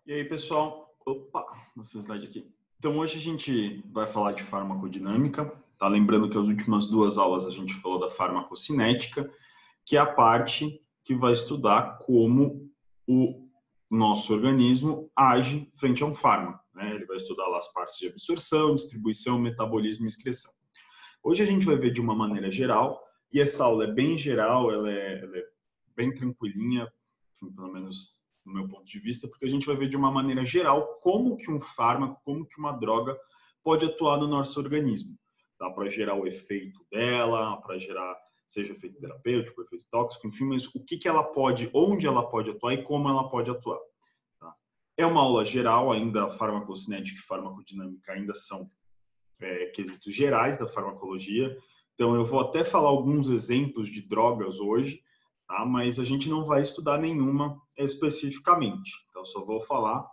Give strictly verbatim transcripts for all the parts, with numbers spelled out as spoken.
E aí, pessoal? Opa, nosso slide aqui. Então, hoje a gente vai falar de farmacodinâmica, tá? Lembrando que as últimas duas aulas a gente falou da farmacocinética, que é a parte que vai estudar como o nosso organismo age frente a um fármaco, né? Ele vai estudar lá as partes de absorção, distribuição, metabolismo e excreção. Hoje a gente vai ver de uma maneira geral, e essa aula é bem geral, ela é, ela é bem tranquilinha, enfim, pelo menos no meu ponto de vista, porque a gente vai ver de uma maneira geral como que um fármaco, como que uma droga pode atuar no nosso organismo, tá? Para gerar o efeito dela, para gerar, seja efeito terapêutico, efeito tóxico, enfim, mas o que que ela pode, onde ela pode atuar e como ela pode atuar, tá? É uma aula geral, ainda farmacocinética e farmacodinâmica ainda são é, quesitos gerais da farmacologia, então eu vou até falar alguns exemplos de drogas hoje, tá? Mas a gente não vai estudar nenhuma especificamente. Então, só vou falar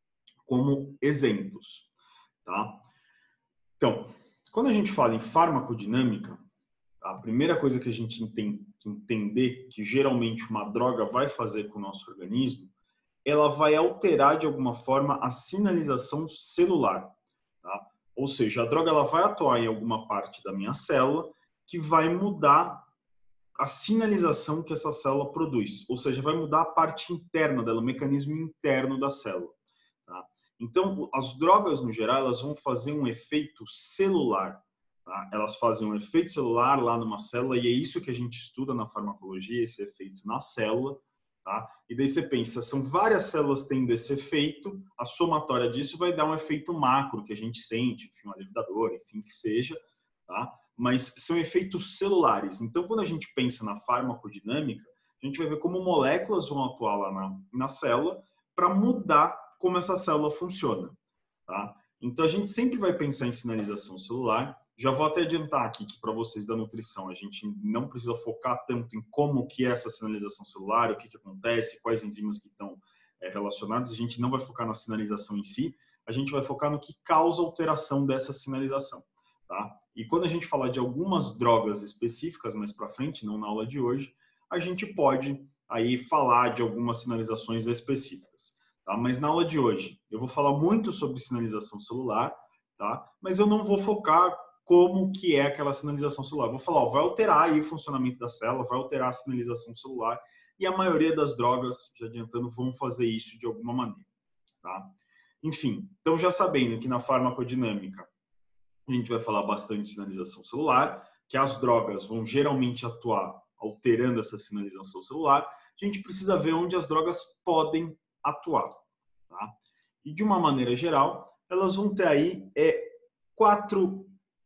como exemplos, tá? Então, quando a gente fala em farmacodinâmica, a primeira coisa que a gente tem que entender que geralmente uma droga vai fazer com o nosso organismo, ela vai alterar de alguma forma a sinalização celular, tá? Ou seja, a droga ela vai atuar em alguma parte da minha célula que vai mudar a sinalização que essa célula produz, ou seja, vai mudar a parte interna dela, o mecanismo interno da célula, tá? Então, as drogas, no geral, elas vão fazer um efeito celular, tá? Elas fazem um efeito celular lá numa célula, e é isso que a gente estuda na farmacologia, esse efeito na célula, tá? E daí você pensa, são várias células tendo esse efeito, a somatória disso vai dar um efeito macro, que a gente sente, enfim, um alívio da dor, enfim, que seja, tá? Mas são efeitos celulares. Então, quando a gente pensa na farmacodinâmica, a gente vai ver como moléculas vão atuar lá na, na célula para mudar como essa célula funciona, tá? Então, a gente sempre vai pensar em sinalização celular. Já vou até adiantar aqui que para vocês da nutrição, a gente não precisa focar tanto em como que é essa sinalização celular, o que, que acontece, quais enzimas que estão é, relacionadas. A gente não vai focar na sinalização em si, a gente vai focar no que causa alteração dessa sinalização, tá? E quando a gente falar de algumas drogas específicas mais para frente, não na aula de hoje, a gente pode aí falar de algumas sinalizações específicas, tá? Mas na aula de hoje eu vou falar muito sobre sinalização celular, tá? Mas eu não vou focar como que é aquela sinalização celular. Eu vou falar, ó, vai alterar aí o funcionamento da célula, vai alterar a sinalização celular, e a maioria das drogas, já adiantando, vão fazer isso de alguma maneira, tá? Enfim, então já sabendo que na farmacodinâmica a gente vai falar bastante de sinalização celular, que as drogas vão geralmente atuar alterando essa sinalização celular, a gente precisa ver onde as drogas podem atuar, tá? E de uma maneira geral, elas vão ter aí é, quatro,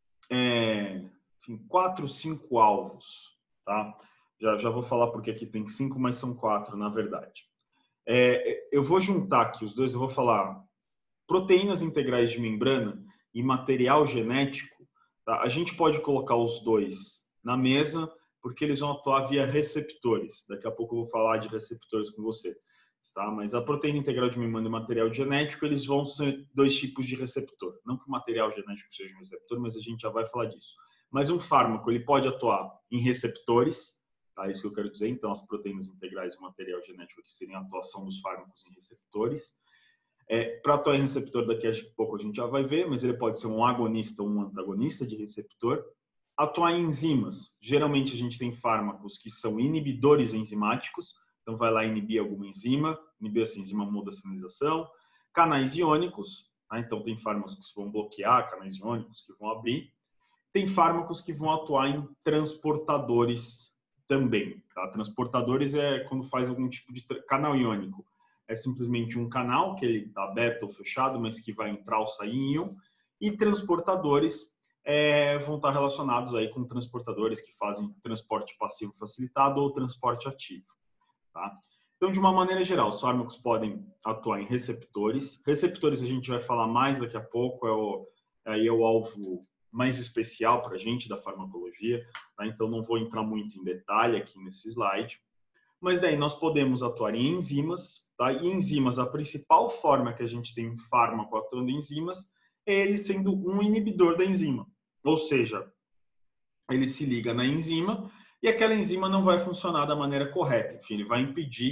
é, enfim, quatro, cinco alvos, tá? Já, já vou falar porque aqui tem cinco, mas são quatro, na verdade. É, eu vou juntar aqui os dois, eu vou falar proteínas integrais de membrana e material genético, tá? A gente pode colocar os dois na mesa, porque eles vão atuar via receptores. Daqui a pouco eu vou falar de receptores com você, tá? Mas a proteína integral de membrana e o material genético, eles vão ser dois tipos de receptor. Não que o material genético seja um receptor, mas a gente já vai falar disso. Mas um fármaco, ele pode atuar em receptores, tá? Isso que eu quero dizer. Então, as proteínas integrais e o material genético, que seriam a atuação dos fármacos em receptores. É, para atuar em receptor, daqui a pouco a gente já vai ver, mas ele pode ser um agonista ou um antagonista de receptor. Atuar em enzimas. Geralmente a gente tem fármacos que são inibidores enzimáticos, então vai lá inibir alguma enzima, inibir essa enzima muda a sinalização. Canais iônicos, tá? Então tem fármacos que vão bloquear, canais iônicos que vão abrir. Tem fármacos que vão atuar em transportadores também, tá? Transportadores é quando faz algum tipo de canal iônico. É simplesmente um canal que ele está aberto ou fechado, mas que vai entrar ou sair íon. E transportadores é, vão estar relacionados aí com transportadores que fazem transporte passivo facilitado ou transporte ativo, tá? Então, de uma maneira geral, os fármacos podem atuar em receptores. Receptores a gente vai falar mais daqui a pouco, é o, aí é o alvo mais especial para a gente da farmacologia, tá? Então não vou entrar muito em detalhe aqui nesse slide. Mas daí nós podemos atuar em enzimas, tá? E enzimas, a principal forma que a gente tem um fármaco atuando em enzimas é ele sendo um inibidor da enzima. Ou seja, ele se liga na enzima e aquela enzima não vai funcionar da maneira correta. Enfim, ele vai impedir que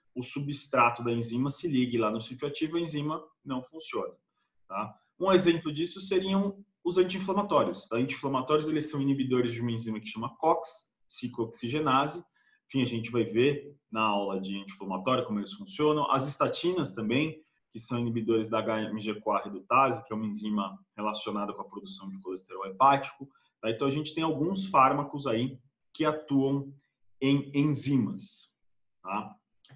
o substrato da enzima se ligue lá no sítio ativo, a enzima não funciona. Tá? Um exemplo disso seriam os anti-inflamatórios. Tá? Anti-inflamatórios, eles são inibidores de uma enzima que chama COX, ciclooxigenase. Enfim, a gente vai ver na aula de anti-inflamatório como eles funcionam. As estatinas também, que são inibidores da H M G C O A redutase, que é uma enzima relacionada com a produção de colesterol hepático. Tá? Então, a gente tem alguns fármacos aí que atuam em enzimas. Tá?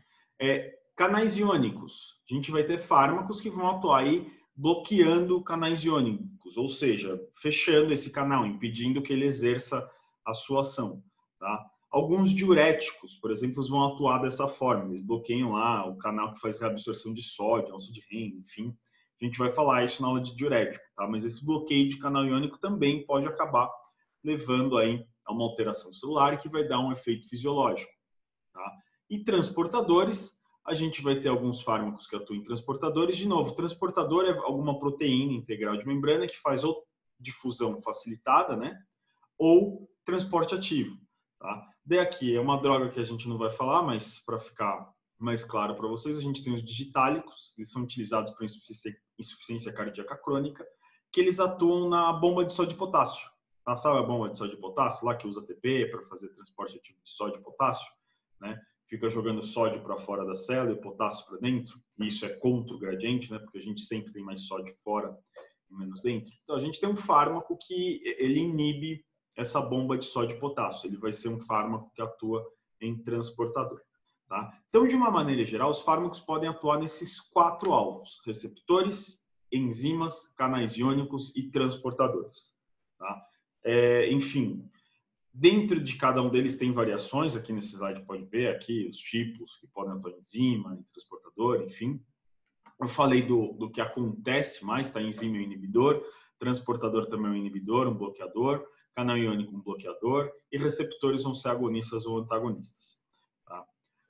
É, canais iônicos. A gente vai ter fármacos que vão atuar aí bloqueando canais iônicos, ou seja, fechando esse canal, impedindo que ele exerça a sua ação. Tá? Alguns diuréticos, por exemplo, vão atuar dessa forma. Eles bloqueiam lá o canal que faz reabsorção de sódio, alça de Henle, enfim. A gente vai falar isso na aula de diurético, tá? Mas esse bloqueio de canal iônico também pode acabar levando aí a uma alteração celular que vai dar um efeito fisiológico. Tá? E transportadores, a gente vai ter alguns fármacos que atuam em transportadores. De novo, transportador é alguma proteína integral de membrana que faz ou difusão facilitada, né? Ou transporte ativo. Tá? Daí aqui é uma droga que a gente não vai falar, mas para ficar mais claro para vocês, a gente tem os digitálicos, eles são utilizados para insuficiência, insuficiência cardíaca crônica, que eles atuam na bomba de sódio e potássio. Tá? Sabe a bomba de sódio e potássio? Lá que usa A T P para fazer transporte ativo de sódio e potássio, né? Fica jogando sódio para fora da célula e potássio para dentro. E isso é contra o gradiente, né? Porque a gente sempre tem mais sódio fora e menos dentro. Então, a gente tem um fármaco que ele inibe essa bomba de sódio e potássio. Ele vai ser um fármaco que atua em transportador. Tá? Então, de uma maneira geral, os fármacos podem atuar nesses quatro alvos: receptores, enzimas, canais iônicos e transportadores. Tá? É, enfim, dentro de cada um deles tem variações. Aqui nesse slide pode ver aqui os tipos que podem atuar em enzima, em transportador, enfim. Eu falei do, do que acontece mais, tá? Enzima é um inibidor, transportador também é um inibidor, um bloqueador, canal iônico um bloqueador, e receptores vão ser agonistas ou antagonistas. Tá?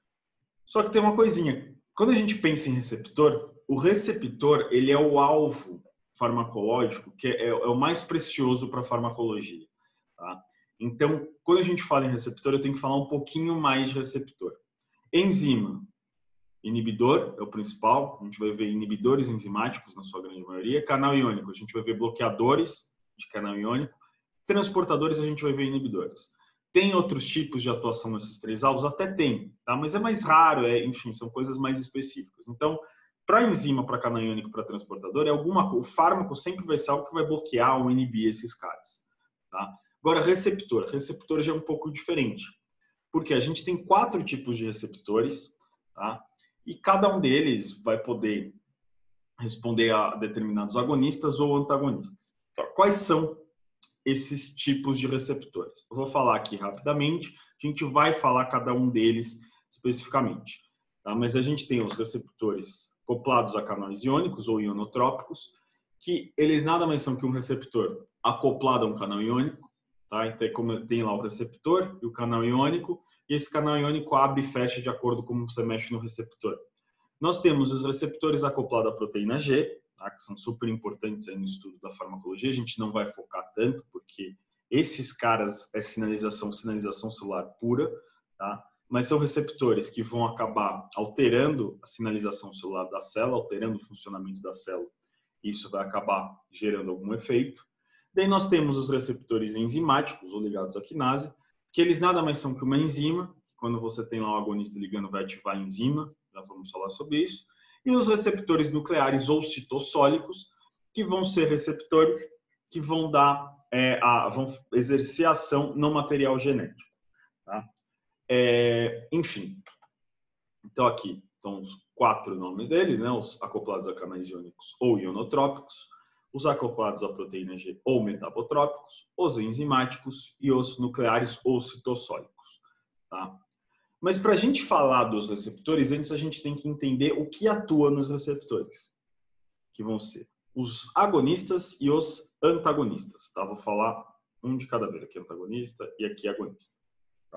Só que tem uma coisinha. Quando a gente pensa em receptor, o receptor ele é o alvo farmacológico que é, é o mais precioso para a farmacologia. Tá? Então, quando a gente fala em receptor, eu tenho que falar um pouquinho mais de receptor. Enzima, inibidor é o principal. A gente vai ver inibidores enzimáticos na sua grande maioria. Canal iônico, a gente vai ver bloqueadores de canal iônico. Transportadores, a gente vai ver inibidores. Tem outros tipos de atuação nesses três alvos? Até tem, tá? Mas é mais raro, é, enfim, são coisas mais específicas. Então, para enzima, para canal iônico, para transportador, é alguma, o fármaco sempre vai ser algo que vai bloquear ou inibir esses caras. Tá? Agora, receptor. Receptor já é um pouco diferente, porque a gente tem quatro tipos de receptores, tá? E cada um deles vai poder responder a determinados agonistas ou antagonistas. Então, quais são esses tipos de receptores? Eu vou falar aqui rapidamente, a gente vai falar cada um deles especificamente. Tá? Mas a gente tem os receptores acoplados a canais iônicos ou ionotrópicos, que eles nada mais são que um receptor acoplado a um canal iônico. Tá? Então, como tem lá o receptor e o canal iônico, e esse canal iônico abre e fecha de acordo com como você mexe no receptor. Nós temos os receptores acoplados à proteína G, tá? Que são super importantes aí no estudo da farmacologia. A gente não vai focar tanto, porque esses caras é sinalização, sinalização celular pura, tá? Mas são receptores que vão acabar alterando a sinalização celular da célula, alterando o funcionamento da célula. Isso vai acabar gerando algum efeito. Daí nós temos os receptores enzimáticos, ou ligados à quinase, que eles nada mais são que uma enzima, que quando você tem lá o agonista ligando vai ativar a enzima, já vamos falar sobre isso. E os receptores nucleares ou citossólicos, que vão ser receptores que vão dar, é, a, vão exercer ação no material genético. Tá? É, enfim, então aqui estão os quatro nomes deles, né? Os acoplados a canais iônicos ou ionotrópicos, os acoplados à proteína G ou metabotrópicos, os enzimáticos e os nucleares ou citossólicos. Tá? Mas para a gente falar dos receptores, antes a gente tem que entender o que atua nos receptores, que vão ser os agonistas e os antagonistas. Tá? Vou falar um de cada vez, aqui antagonista e aqui agonista. Tá?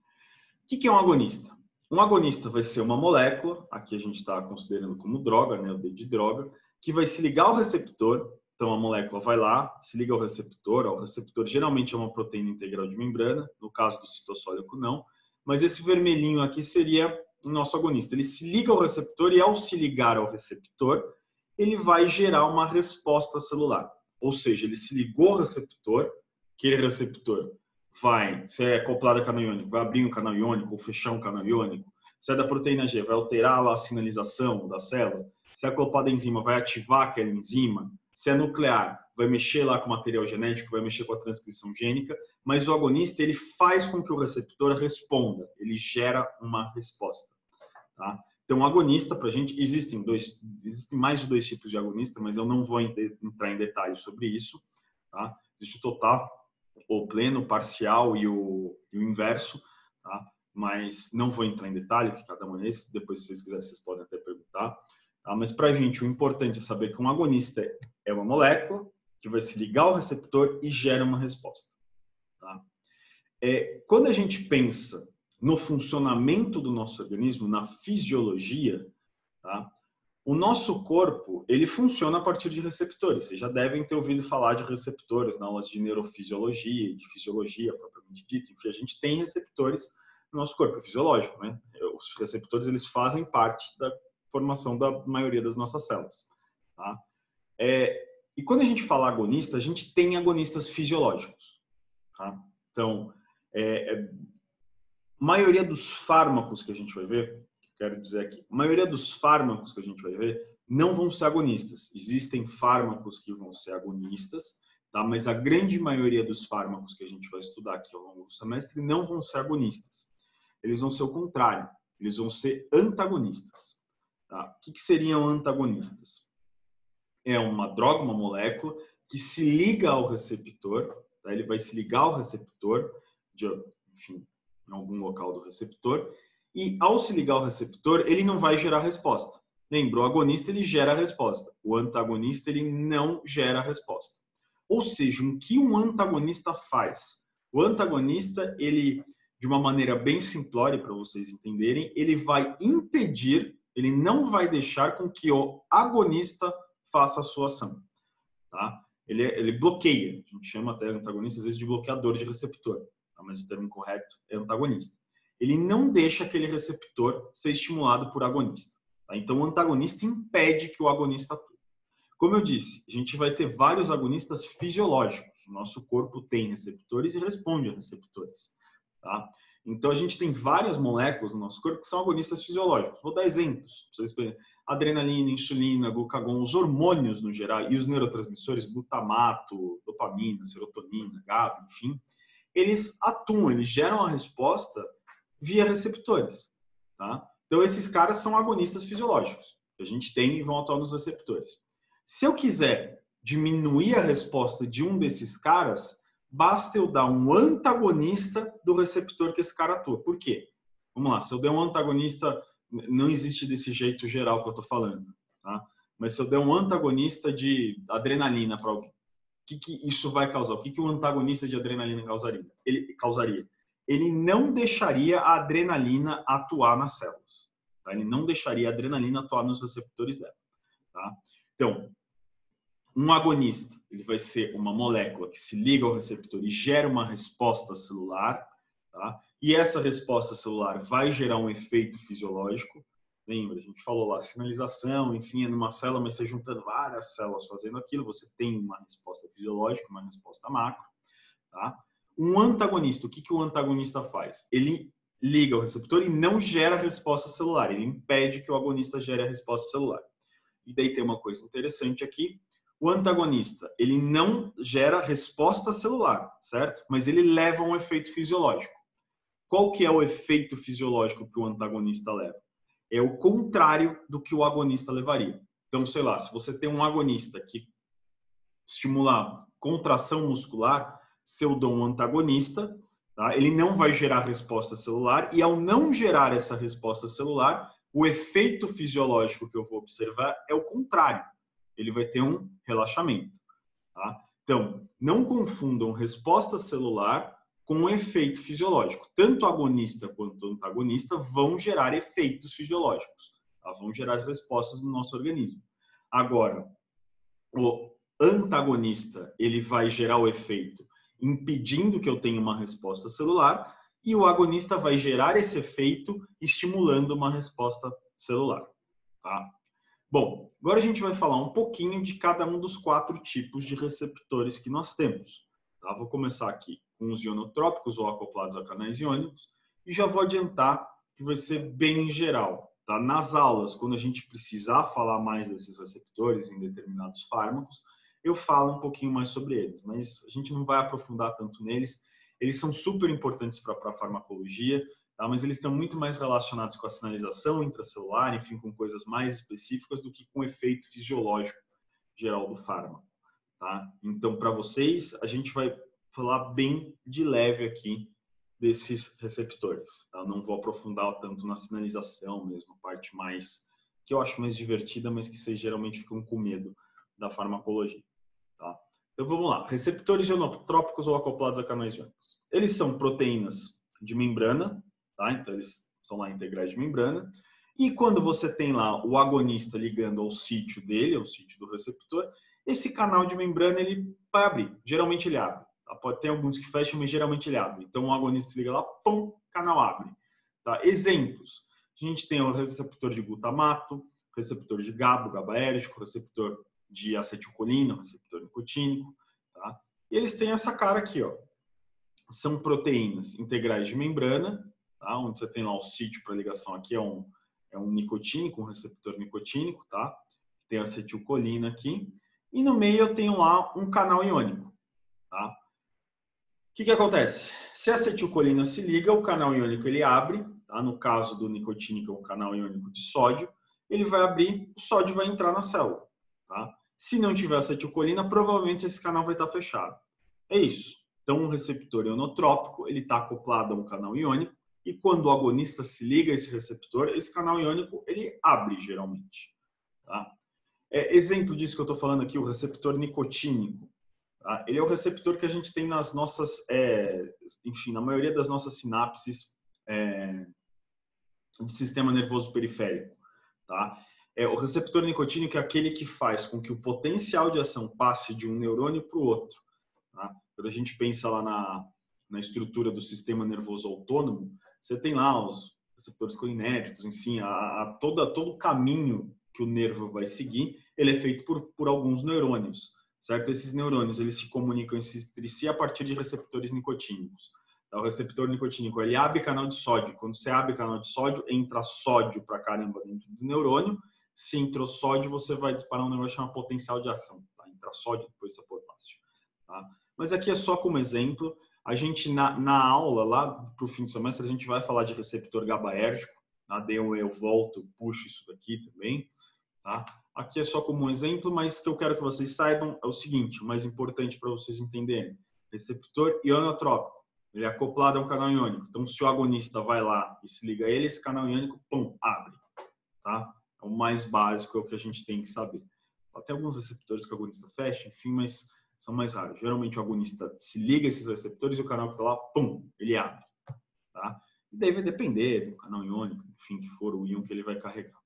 O que é um agonista? Um agonista vai ser uma molécula, aqui a gente está considerando como droga, né, o D de droga, que vai se ligar ao receptor. Então a molécula vai lá, se liga ao receptor. O receptor geralmente é uma proteína integral de membrana, no caso do citossólico não. Mas esse vermelhinho aqui seria o nosso agonista? Ele se liga ao receptor e, ao se ligar ao receptor, ele vai gerar uma resposta celular. Ou seja, ele se ligou ao receptor, aquele receptor vai, se é acoplado a canal iônico, vai abrir um canal iônico ou fechar um canal iônico. Se é da proteína G, vai alterar lá a sinalização da célula. Se é acoplado à enzima, vai ativar aquela enzima. Se é nuclear, vai mexer lá com o material genético, vai mexer com a transcrição gênica. Mas o agonista, ele faz com que o receptor responda. Ele gera uma resposta. Tá? Então, o agonista, para a gente, existem, dois, existem mais de dois tipos de agonista, mas eu não vou entrar em detalhes sobre isso. Tá? Existe o total, o pleno, o parcial e o, e o inverso. Tá? Mas não vou entrar em detalhe, que cada um é esse. Depois, se vocês quiserem, vocês podem até perguntar. Tá? Mas, para a gente, o importante é saber que um agonista é uma molécula que vai se ligar ao receptor e gera uma resposta. Tá? É, quando a gente pensa no funcionamento do nosso organismo, na fisiologia, tá? O nosso corpo, ele funciona a partir de receptores. Vocês já devem ter ouvido falar de receptores na aulas de neurofisiologia, de fisiologia propriamente dito. Enfim, a gente tem receptores no nosso corpo, é fisiológico, né? Os receptores, eles fazem parte da formação da maioria das nossas células, tá? É, e quando a gente fala agonista, a gente tem agonistas fisiológicos, tá? Então, é, é a maioria dos fármacos que a gente vai ver, quero dizer aqui, a maioria dos fármacos que a gente vai ver não vão ser agonistas. Existem fármacos que vão ser agonistas, tá? Mas a grande maioria dos fármacos que a gente vai estudar aqui ao longo do semestre não vão ser agonistas. Eles vão ser o contrário, eles vão ser antagonistas. Tá? O que, que seriam antagonistas? É uma droga, uma molécula, que se liga ao receptor, tá? Ele vai se ligar ao receptor, de, enfim, em algum local do receptor, e ao se ligar ao receptor, ele não vai gerar resposta. Lembra, o agonista ele gera a resposta, o antagonista ele não gera a resposta. Ou seja, o que um antagonista faz? O antagonista, ele, de uma maneira bem simplória para vocês entenderem, ele vai impedir, ele não vai deixar com que o agonista faça a sua ação. Tá? Ele, ele bloqueia, a gente chama até antagonista às vezes de bloqueador de receptor. Mas o termo correto é antagonista. Ele não deixa aquele receptor ser estimulado por agonista. Tá? Então, o antagonista impede que o agonista atue. Como eu disse, a gente vai ter vários agonistas fisiológicos. O nosso corpo tem receptores e responde a receptores. Tá? Então, a gente tem várias moléculas no nosso corpo que são agonistas fisiológicos. Vou dar exemplos. Vocês verem. Adrenalina, insulina, glucagon, os hormônios no geral e os neurotransmissores, glutamato, dopamina, serotonina, GABA, enfim, eles atuam, eles geram a resposta via receptores. Tá? Então, esses caras são agonistas fisiológicos, que a gente tem e vão atuar nos receptores. Se eu quiser diminuir a resposta de um desses caras, basta eu dar um antagonista do receptor que esse cara atua. Por quê? Vamos lá, se eu der um antagonista, não existe desse jeito geral que eu estou falando, tá? Mas se eu der um antagonista de adrenalina para alguém, o que, que isso vai causar? O que, que um antagonista de adrenalina causaria? Ele causaria? Ele não deixaria a adrenalina atuar nas células. Tá? Ele não deixaria a adrenalina atuar nos receptores dela. Tá? Então, um agonista ele vai ser uma molécula que se liga ao receptor e gera uma resposta celular. Tá? E essa resposta celular vai gerar um efeito fisiológico. Lembra, a gente falou lá, sinalização, enfim, é numa célula, mas você juntando várias células fazendo aquilo, você tem uma resposta fisiológica, uma resposta macro. Tá? Um antagonista, o que, que o antagonista faz? Ele liga ao receptor e não gera resposta celular, ele impede que o agonista gere a resposta celular. E daí tem uma coisa interessante aqui, o antagonista, ele não gera resposta celular, certo? Mas ele leva a um efeito fisiológico. Qual que é o efeito fisiológico que o antagonista leva? É o contrário do que o agonista levaria. Então, sei lá, se você tem um agonista que estimula contração muscular, se eu dou um antagonista, tá? Ele não vai gerar resposta celular e ao não gerar essa resposta celular, o efeito fisiológico que eu vou observar é o contrário. Ele vai ter um relaxamento. Tá? Então, não confundam resposta celular com um efeito fisiológico. Tanto agonista quanto antagonista vão gerar efeitos fisiológicos. Tá? Vão gerar respostas no nosso organismo. Agora, o antagonista ele vai gerar o efeito impedindo que eu tenha uma resposta celular e o agonista vai gerar esse efeito estimulando uma resposta celular. Tá? Bom, agora a gente vai falar um pouquinho de cada um dos quatro tipos de receptores que nós temos. Tá? Vou começar aqui com os ionotrópicos ou acoplados a canais iônicos e já vou adiantar que vai ser bem geral. Tá? Nas aulas, quando a gente precisar falar mais desses receptores em determinados fármacos, eu falo um pouquinho mais sobre eles, mas a gente não vai aprofundar tanto neles. Eles são super importantes para a farmacologia, tá? Mas eles estão muito mais relacionados com a sinalização intracelular, enfim, com coisas mais específicas do que com o efeito fisiológico geral do fármaco. Tá? Então, para vocês, a gente vai falar bem de leve aqui desses receptores. Tá? Não vou aprofundar tanto na sinalização mesmo, a parte mais que eu acho mais divertida, mas que vocês geralmente ficam com medo da farmacologia. Tá? Então vamos lá. Receptores ionotrópicos ou acoplados a canais iônicos. Eles são proteínas de membrana, tá? Então eles são lá integrais de membrana. E quando você tem lá o agonista ligando ao sítio dele, ao sítio do receptor, esse canal de membrana ele vai abrir. Geralmente ele abre. Pode ter alguns que fecham, mas geralmente ele abre. Então, o agonista se liga lá, pum, canal abre. Tá? Exemplos. A gente tem o receptor de glutamato, receptor de GABA, GABAérgico, receptor de acetilcolina, receptor nicotínico. Tá? E eles têm essa cara aqui, ó. São proteínas integrais de membrana, tá? Onde você tem lá o sítio para ligação aqui, é um, é um nicotínico, um receptor nicotínico, tá? Tem acetilcolina aqui. E no meio eu tenho lá um canal iônico, tá? O que que acontece? Se a acetilcolina se liga, o canal iônico ele abre, tá? No caso do nicotínico, é um canal iônico de sódio, ele vai abrir, o sódio vai entrar na célula, tá? Se não tiver acetilcolina, provavelmente esse canal vai estar fechado. É isso. Então, um receptor ionotrópico, ele está acoplado a um canal iônico, e quando o agonista se liga a esse receptor, esse canal iônico ele abre geralmente, tá? É, exemplo disso que eu estou falando aqui, o receptor nicotínico. Tá? Ele é o receptor que a gente tem nas nossas, é, enfim, na maioria das nossas sinapses é, de sistema nervoso periférico. Tá? É, o receptor nicotínico é aquele que faz com que o potencial de ação passe de um neurônio para o outro. Tá? Quando a gente pensa lá na, na estrutura do sistema nervoso autônomo, você tem lá os receptores colinérgicos, enfim, a, a toda, todo o caminho que o nervo vai seguir, ele é feito por, por alguns neurônios. Certo? Esses neurônios eles se comunicam entre si a partir de receptores nicotínicos. Então, o receptor nicotínico ele abre canal de sódio. Quando você abre canal de sódio, entra sódio para caramba dentro do neurônio. Se entrou sódio, você vai disparar um negócio chamado potencial de ação. Tá? Entra sódio, depois é potássio. Tá? Mas aqui é só como exemplo. A gente, na, na aula, lá para o fim do semestre, a gente vai falar de receptor GABAérgico. Tá? Daí eu, eu volto, puxo isso daqui também. Tá? Aqui é só como um exemplo, mas o que eu quero que vocês saibam é o seguinte, o mais importante para vocês entenderem. Receptor ionotrópico, ele é acoplado a um canal iônico. Então, se o agonista vai lá e se liga a ele, esse canal iônico, pum, abre. Tá? É o mais básico, é o que a gente tem que saber. Tem alguns receptores que o agonista fecha, enfim, mas são mais raros. Geralmente o agonista se liga a esses receptores e o canal que está lá, pum, ele abre. Tá? E daí vai depender do canal iônico, enfim, que for o íon que ele vai carregar.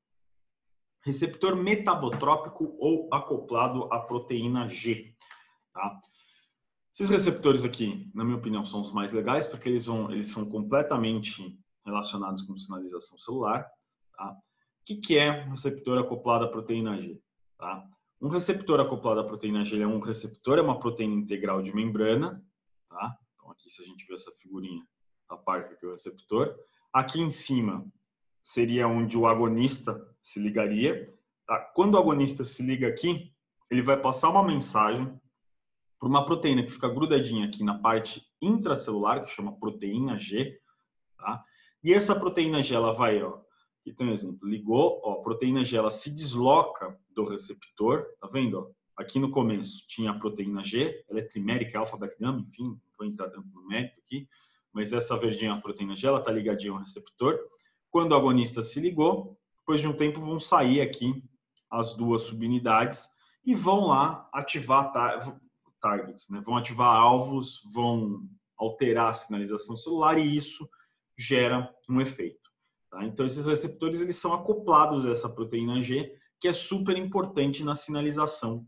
Receptor metabotrópico ou acoplado à proteína G. Tá? Esses receptores aqui, na minha opinião, são os mais legais, porque eles, vão, eles são completamente relacionados com sinalização celular. Tá? O que, que é um receptor acoplado à proteína G? Tá? Um receptor acoplado à proteína G é um receptor, é uma proteína integral de membrana. Tá? Então, aqui, se a gente ver essa figurinha da parte que é o receptor. Aqui em cima seria onde o agonista se ligaria. Tá? Quando o agonista se liga aqui, ele vai passar uma mensagem para uma proteína que fica grudadinha aqui na parte intracelular, que chama proteína G. Tá? E essa proteína G, ela vai, ó, aqui tem um exemplo, ligou, ó, a proteína G, ela se desloca do receptor, tá vendo? Ó? Aqui no começo tinha a proteína G, ela é trimérica, alfa, beta, gama, enfim, não vou entrar dentro do mérito aqui, mas essa verdinha é a proteína G, ela está ligadinha ao receptor. Quando o agonista se ligou, depois de um tempo vão sair aqui as duas subunidades e vão lá ativar tar targets, né? Vão ativar alvos, vão alterar a sinalização celular e isso gera um efeito. Tá? Então, esses receptores eles são acoplados a essa proteína G, que é super importante na sinalização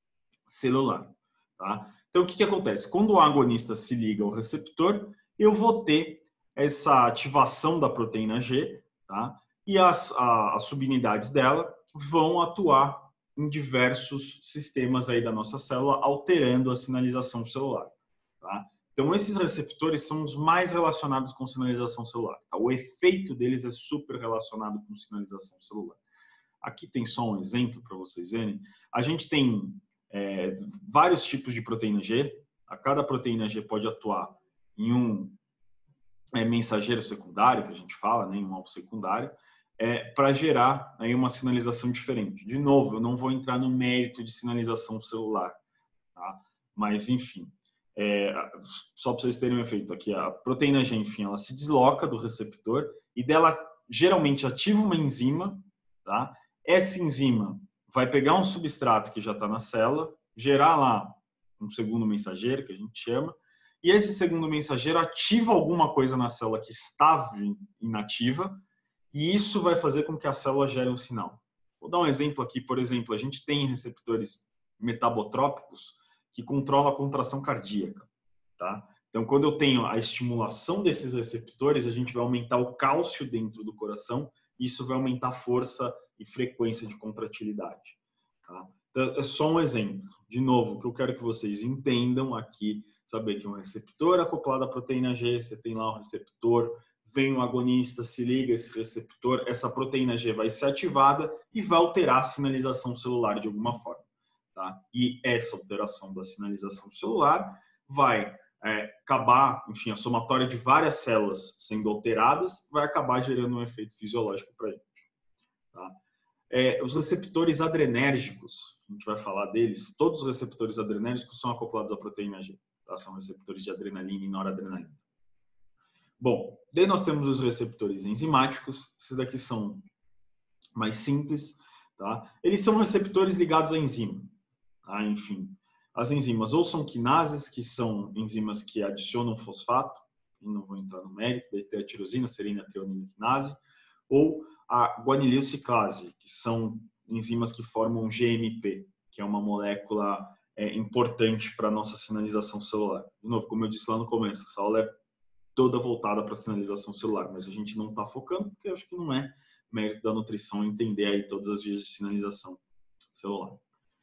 celular. Tá? Então, o que, que acontece? Quando o agonista se liga ao receptor, eu vou ter essa ativação da proteína G, tá? E as, a, as subunidades dela vão atuar em diversos sistemas aí da nossa célula, alterando a sinalização celular, tá? Então, esses receptores são os mais relacionados com sinalização celular, tá? O efeito deles é super relacionado com sinalização celular. Aqui tem só um exemplo para vocês verem. A gente tem é, vários tipos de proteína G. A cada proteína G pode atuar em um é, mensageiro secundário, que a gente fala, né, em um alvo secundário, é, para gerar aí uma sinalização diferente. De novo, eu não vou entrar no mérito de sinalização celular, tá? Mas, enfim, é, só para vocês terem um efeito aqui, a proteína G, enfim, ela se desloca do receptor e dela geralmente ativa uma enzima, tá? Essa enzima vai pegar um substrato que já está na célula, gerar lá um segundo mensageiro, que a gente chama, e esse segundo mensageiro ativa alguma coisa na célula que estava inativa, e isso vai fazer com que a célula gere um sinal. Vou dar um exemplo aqui, por exemplo, a gente tem receptores metabotrópicos que controlam a contração cardíaca, tá? Então, quando eu tenho a estimulação desses receptores, a gente vai aumentar o cálcio dentro do coração, e isso vai aumentar a força e frequência de contratilidade, tá? Então, é só um exemplo. De novo, o que eu quero que vocês entendam aqui, saber que um receptor acoplado à proteína G, você tem lá o receptor, vem um agonista, se liga esse receptor, essa proteína G vai ser ativada e vai alterar a sinalização celular de alguma forma, tá? E essa alteração da sinalização celular vai é, acabar, enfim, a somatória de várias células sendo alteradas vai acabar gerando um efeito fisiológico para a gente, tá? É, os receptores adrenérgicos, a gente vai falar deles, todos os receptores adrenérgicos são acoplados à proteína G, tá? São receptores de adrenalina e noradrenalina. Bom, daí nós temos os receptores enzimáticos, esses daqui são mais simples, tá? Eles são receptores ligados à enzima, tá? Enfim, as enzimas ou são quinases, que são enzimas que adicionam fosfato, e não vou entrar no mérito, daí tem a tirosina, serina, treonina, quinase, ou a guanililciclase, que são enzimas que formam G M P, que é uma molécula é, importante para a nossa sinalização celular. De novo, como eu disse lá no começo, essa aula é toda voltada para a sinalização celular, mas a gente não está focando, porque eu acho que não é mérito da nutrição entender aí todas as vias de sinalização celular.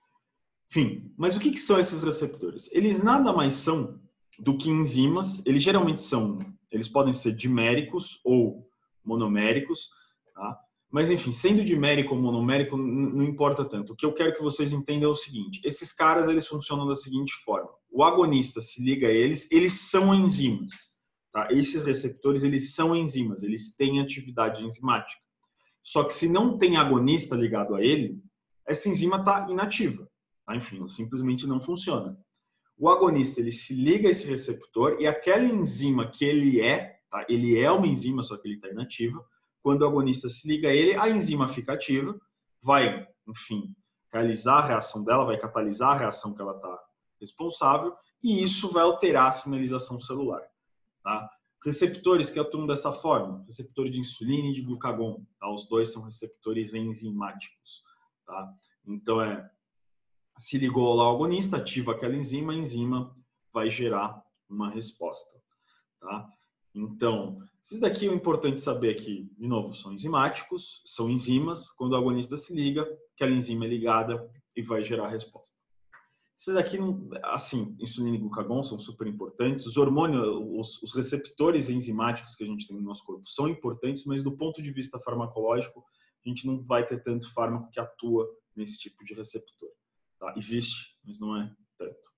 Enfim, mas o que, que são esses receptores? Eles nada mais são do que enzimas, eles geralmente são, eles podem ser diméricos ou monoméricos, tá? Mas enfim, sendo dimérico ou monomérico não importa tanto. O que eu quero que vocês entendam é o seguinte, esses caras eles funcionam da seguinte forma, o agonista se liga a eles, eles são enzimas, tá? Esses receptores eles são enzimas, eles têm atividade enzimática. Só que se não tem agonista ligado a ele, essa enzima está inativa, tá? Enfim, simplesmente não funciona. O agonista ele se liga a esse receptor e aquela enzima que ele é, tá? Ele é uma enzima, só que ele está inativa. Quando o agonista se liga a ele, a enzima fica ativa, vai, enfim, realizar a reação dela, vai catalisar a reação que ela está responsável, e isso vai alterar a sinalização celular, tá? Receptores que atuam dessa forma, receptor de insulina e de glucagon, tá? Os dois são receptores enzimáticos, tá? Então, é, se ligou lá ao agonista, ativa aquela enzima, a enzima vai gerar uma resposta, tá? Então, esses daqui é importante saber que, de novo, são enzimáticos, são enzimas, quando o agonista se liga, aquela enzima é ligada e vai gerar a resposta. Esses daqui, assim, insulina e glucagon são super importantes, os hormônios, os, os receptores enzimáticos que a gente tem no nosso corpo são importantes, mas do ponto de vista farmacológico, a gente não vai ter tanto fármaco que atua nesse tipo de receptor, tá? Existe, mas não é tanto.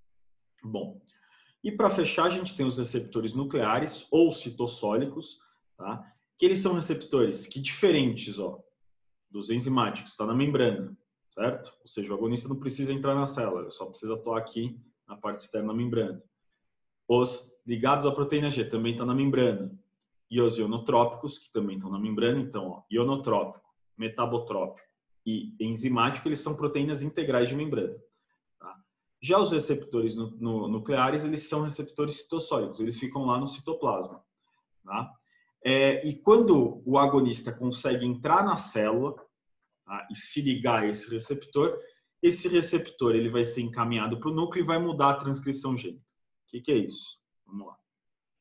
Bom, e para fechar, a gente tem os receptores nucleares ou citossólicos, tá? Que eles são receptores que, diferentes, ó, dos enzimáticos, está na membrana, certo? Ou seja, o agonista não precisa entrar na célula, só precisa atuar aqui na parte externa da membrana. Os ligados à proteína G também estão na membrana. E os ionotrópicos, que também estão na membrana, então, ó, ionotrópico, metabotrópico e enzimático, eles são proteínas integrais de membrana. Já os receptores no, no, nucleares, eles são receptores citossólicos, eles ficam lá no citoplasma, tá? É, e quando o agonista consegue entrar na célula, tá, e se ligar a esse receptor, esse receptor ele vai ser encaminhado para o núcleo e vai mudar a transcrição gênica. O que, que é isso? Vamos lá.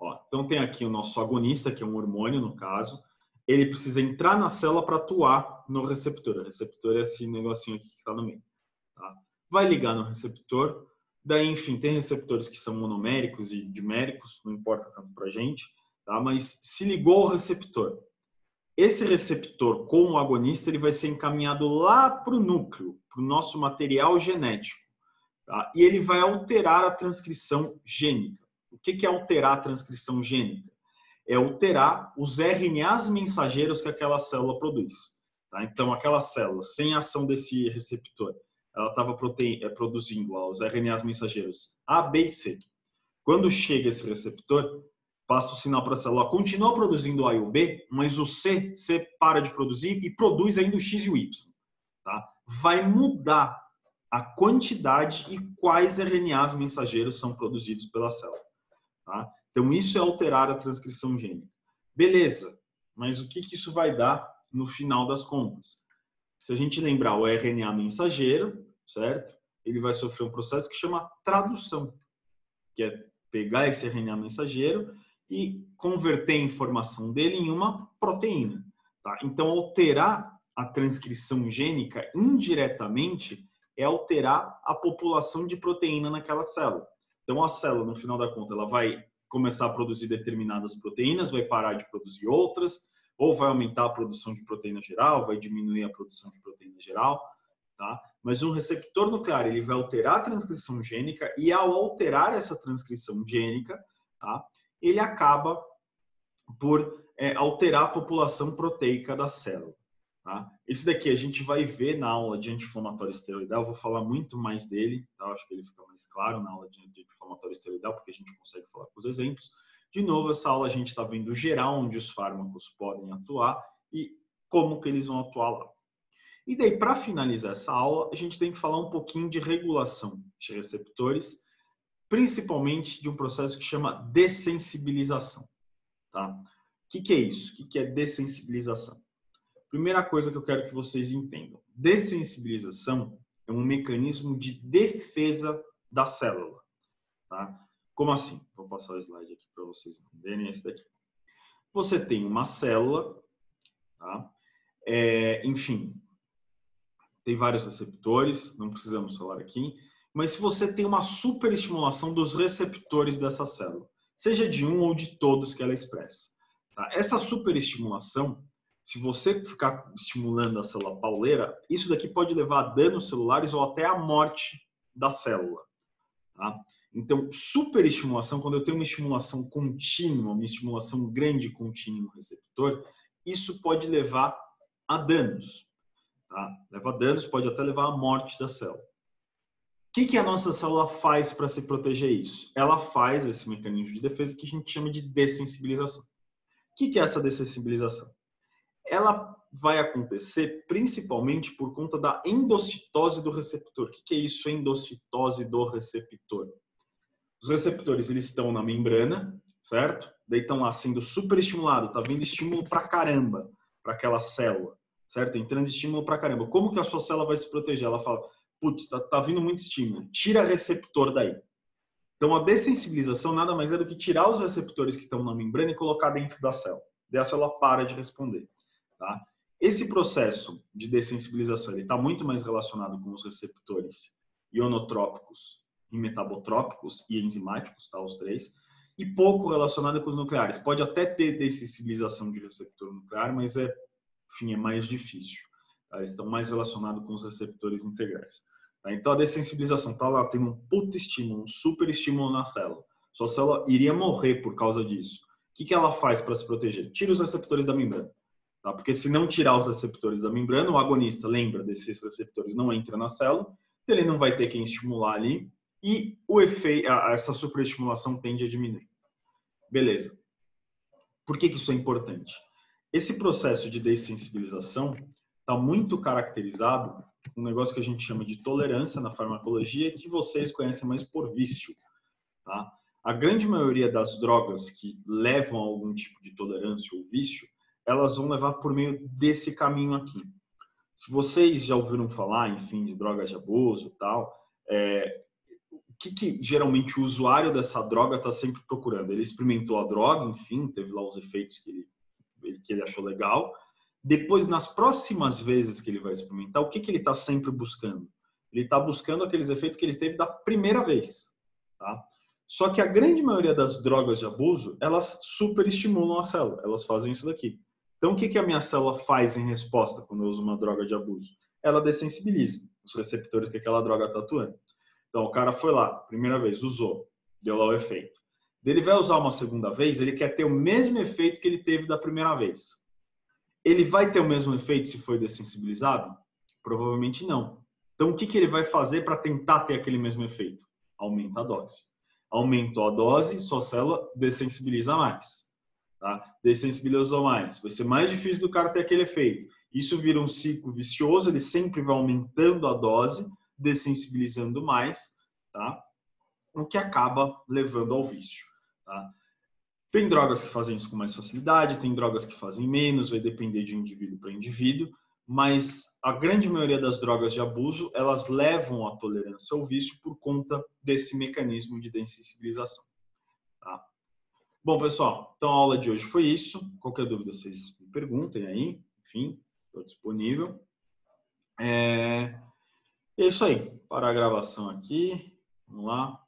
Ó, então tem aqui o nosso agonista, que é um hormônio, no caso. Ele precisa entrar na célula para atuar no receptor. O receptor é esse negocinho aqui que está no meio. Tá? Vai ligar no receptor. Daí, enfim, tem receptores que são monoméricos e diméricos, não importa tanto para a gente. Tá? Mas se ligou ao receptor. Esse receptor, com o agonista, ele vai ser encaminhado lá para o núcleo, para o nosso material genético. Tá? E ele vai alterar a transcrição gênica. O que é alterar a transcrição gênica? É alterar os R N As mensageiros que aquela célula produz. Tá? Então, aquela célula, sem a ação desse receptor, ela estava produzindo lá, os R N As mensageiros A, B e C. Quando chega esse receptor, passa o sinal para a célula, continua produzindo o A e o B, mas o C, C para de produzir e produz ainda o X e o Y. Tá? Vai mudar a quantidade e quais R N As mensageiros são produzidos pela célula. Tá? Então, isso é alterar a transcrição gênica. Beleza, mas o que, que isso vai dar no final das contas? Se a gente lembrar o R N A mensageiro, certo? Ele vai sofrer um processo que chama tradução, que é pegar esse R N A mensageiro e converter a informação dele em uma proteína. Tá? Então, alterar a transcrição gênica indiretamente é alterar a população de proteína naquela célula. Então, a célula, no final da conta, ela vai começar a produzir determinadas proteínas, vai parar de produzir outras, ou vai aumentar a produção de proteína geral, vai diminuir a produção de proteína geral. Tá? Mas um receptor nuclear, ele vai alterar a transcrição gênica e, ao alterar essa transcrição gênica, tá? Ele acaba por é, alterar a população proteica da célula. Tá? Esse daqui a gente vai ver na aula de anti-inflamatório esteroidal, eu vou falar muito mais dele, tá? Acho que ele fica mais claro na aula de anti-inflamatório esteroidal, porque a gente consegue falar com os exemplos. De novo, essa aula a gente está vendo geral, onde os fármacos podem atuar e como que eles vão atuar lá. E daí, para finalizar essa aula, a gente tem que falar um pouquinho de regulação de receptores, principalmente de um processo que chama dessensibilização. Tá? O que, que é isso? O que, que é dessensibilização? Primeira coisa que eu quero que vocês entendam. Dessensibilização é um mecanismo de defesa da célula. Tá? Como assim? Vou passar o slide aqui para vocês entenderem. Esse daqui. Você tem uma célula, tá? É, enfim, tem vários receptores, não precisamos falar aqui, mas se você tem uma superestimulação dos receptores dessa célula, seja de um ou de todos que ela expressa. Tá? Essa superestimulação, se você ficar estimulando a célula pauleira, isso daqui pode levar a danos celulares ou até a morte da célula. Tá? Então, superestimulação, quando eu tenho uma estimulação contínua, uma estimulação grande e contínua no receptor, isso pode levar a danos. Tá? Leva a danos, pode até levar à morte da célula. O que, que a nossa célula faz para se proteger isso? Ela faz esse mecanismo de defesa que a gente chama de dessensibilização. O que, que é essa dessensibilização? Ela vai acontecer principalmente por conta da endocitose do receptor. O que é isso, endocitose do receptor? Os receptores, eles estão na membrana, certo? Daí estão lá sendo superestimulados, está vindo estímulo pra caramba para aquela célula, certo? Entrando estímulo pra caramba. Como que a sua célula vai se proteger? Ela fala, putz, tá, tá vindo muito estímulo, tira receptor daí. Então, a dessensibilização nada mais é do que tirar os receptores que estão na membrana e colocar dentro da célula. Daí a célula para de responder. Tá? Esse processo de dessensibilização está muito mais relacionado com os receptores ionotrópicos e metabotrópicos e enzimáticos, tá, os três, e pouco relacionado com os nucleares. Pode até ter dessensibilização de receptor nuclear, mas é, enfim, é mais difícil. Tá? Eles estão mais relacionados com os receptores integrais. Tá? Então, a dessensibilização está lá, tem um puto estímulo, um super estímulo na célula. Sua célula iria morrer por causa disso. O que, que ela faz para se proteger? Tira os receptores da membrana. Tá? Porque se não tirar os receptores da membrana, o agonista, lembra desses receptores, não entra na célula, ele não vai ter quem estimular ali e o efeito, essa superestimulação tende a diminuir. Beleza. Por que, que isso é importante? Esse processo de dessensibilização está muito caracterizado por um negócio que a gente chama de tolerância na farmacologia, que vocês conhecem mais por vício. Tá? A grande maioria das drogas que levam a algum tipo de tolerância ou vício, elas vão levar por meio desse caminho aqui. Se vocês já ouviram falar, enfim, de drogas de abuso e tal, é, o que, que geralmente o usuário dessa droga está sempre procurando? Ele experimentou a droga, enfim, teve lá os efeitos que ele, que ele achou legal. Depois, nas próximas vezes que ele vai experimentar, o que, que ele está sempre buscando? Ele está buscando aqueles efeitos que ele teve da primeira vez. Tá? Só que a grande maioria das drogas de abuso, elas superestimulam a célula. Elas fazem isso daqui. Então, o que, que a minha célula faz em resposta quando eu uso uma droga de abuso? Ela dessensibiliza os receptores que aquela droga está atuando. Então, o cara foi lá, primeira vez, usou, deu lá o efeito. Ele vai usar uma segunda vez, ele quer ter o mesmo efeito que ele teve da primeira vez. Ele vai ter o mesmo efeito se foi dessensibilizado? Provavelmente não. Então, o que, que ele vai fazer para tentar ter aquele mesmo efeito? Aumenta a dose. Aumentou a dose, sua célula dessensibiliza mais. Tá? Dessensibilizou mais. Vai ser mais difícil do cara ter aquele efeito. Isso vira um ciclo vicioso, ele sempre vai aumentando a dose, dessensibilizando mais, tá? O que acaba levando ao vício. Tá? Tem drogas que fazem isso com mais facilidade, tem drogas que fazem menos, vai depender de indivíduo para indivíduo, mas a grande maioria das drogas de abuso, elas levam à tolerância ao vício por conta desse mecanismo de dessensibilização. Tá? Bom, pessoal, então a aula de hoje foi isso. Qualquer dúvida, vocês me perguntem aí. Enfim, estou disponível. É... é isso aí. Parar a gravação aqui. Vamos lá.